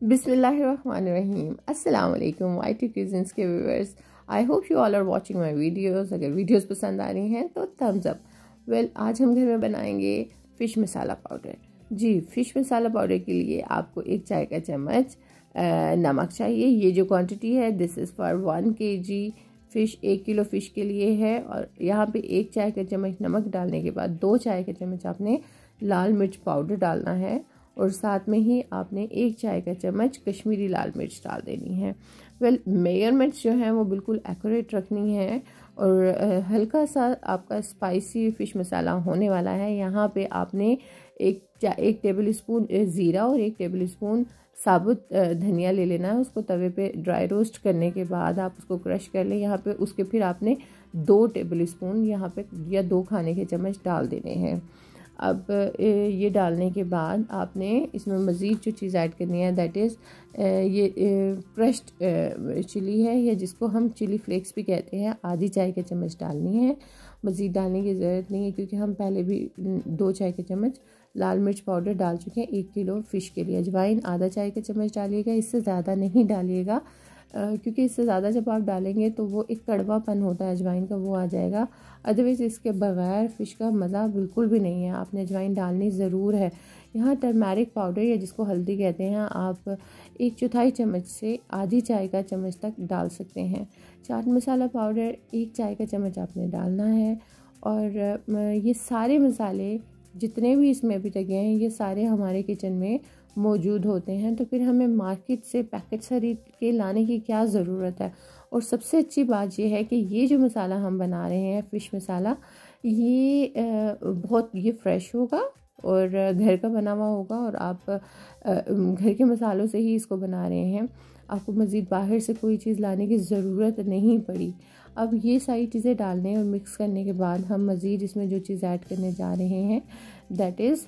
बिस्मिल्लाहिर्रहमानिर्रहीम। अस्सलाम वालेकुम वाई2 क्यूजिन्स के viewers. I hope you all are watching my videos. अगर वीडियोस पसंद आ रही हैं तो थम्स अप। आज हम घर में बनाएंगे फ़िश मसाला पाउडर। जी, फ़िश मसाला पाउडर के लिए आपको 1 चाय का चम्मच नमक चाहिए। ये जो क्वांटिटी है this is for 1 kg fish. 1 kilo fish के लिए है। और यहाँ पे 1 चाय का चम्मच नमक डालने के बाद 2 चाय का चम्मच आपने लाल मिर्च पाउडर डालना है और साथ में ही आपने 1 चाय का चम्मच कश्मीरी लाल मिर्च डाल देनी है। मेजरमेंट्स जो हैं वो बिल्कुल एक्यूरेट रखनी है और हल्का सा आपका स्पाइसी फ़िश मसाला होने वाला है। यहाँ पे आपने एक टेबल स्पून ज़ीरा और 1 टेबल स्पून साबुत धनिया ले लेना है। उसको तवे पे ड्राई रोस्ट करने के बाद आप उसको क्रश कर लें। यहाँ पे उसके फिर आपने 2 टेबल स्पून यहाँ पे या 2 खाने के चम्मच डाल देने हैं। अब ये डालने के बाद आपने इसमें मज़ीद जो चीज़ ऐड करनी है दैट इज़ ये क्रश्ड चिली है, या जिसको हम चिली फ्लेक्स भी कहते हैं। आधी चाय के चम्मच डालनी है, मज़ीद डालने की ज़रूरत नहीं है क्योंकि हम पहले भी 2 चाय के चम्मच लाल मिर्च पाउडर डाल चुके हैं 1 किलो फ़िश के लिए। अजवाइन आधा चाय का चम्मच डालिएगा, इससे ज़्यादा नहीं डालिएगा क्योंकि इससे ज़्यादा जब आप डालेंगे तो वो एक कड़वापन होता है अजवाइन का, वो आ जाएगा। अदरवाइज़ इसके बगैर फ़िश का मज़ा बिल्कुल भी नहीं है। आपने अजवाइन डालनी ज़रूर है। यहाँ टर्मेरिक पाउडर या जिसको हल्दी कहते हैं आप 1/4 चम्मच से आधी चाय का चम्मच तक डाल सकते हैं। चाट मसाला पाउडर 1 चाय का चम्मच आपने डालना है। और ये सारे मसाले जितने भी इसमें अभी तक हैं ये सारे हमारे किचन में मौजूद होते हैं, तो फिर हमें मार्केट से पैकेट खरीद के लाने की क्या ज़रूरत है। और सबसे अच्छी बात यह है कि ये जो मसाला हम बना रहे हैं फ़िश मसाला, ये बहुत फ्रेश होगा और घर का बना हुआ होगा और आप घर के मसालों से ही इसको बना रहे हैं। आपको मज़ीद बाहर से कोई चीज़ लाने की ज़रूरत नहीं पड़ी। अब ये सारी चीज़ें डालने और मिक्स करने के बाद हम मज़ीद इसमें जो चीज़ ऐड करने जा रहे हैं दैट इज़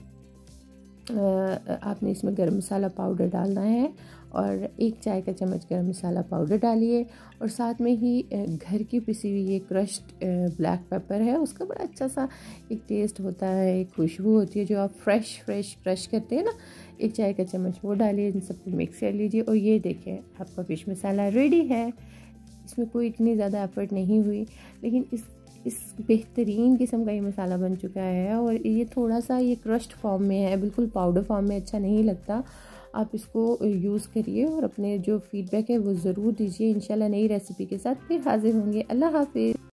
आपने इसमें गरम मसाला पाउडर डालना है और 1 चाय का चम्मच गरम मसाला पाउडर डालिए और साथ में ही घर की पिसी हुई ये क्रश्ड ब्लैक पेपर है, उसका बड़ा अच्छा सा एक टेस्ट होता है, एक खुशबू होती है जो आप फ्रेश क्रश करते हैं ना। 1 चाय का चम्मच वो डालिए, इन सबको मिक्स कर लीजिए और ये देखें आपका फ़िश मसाला रेडी है। इसमें कोई इतनी ज़्यादा एफर्ट नहीं हुई, लेकिन इस बेहतरीन किस्म का ये मसाला बन चुका है। और ये थोड़ा सा ये क्रश्ड फॉर्म में है, बिल्कुल पाउडर फॉर्म में अच्छा नहीं लगता। आप इसको यूज़ करिए और अपने जो फीडबैक है वो ज़रूर दीजिए। इंशाल्लाह नई रेसिपी के साथ फिर हाज़िर होंगे। अल्लाह हाफ़िज़।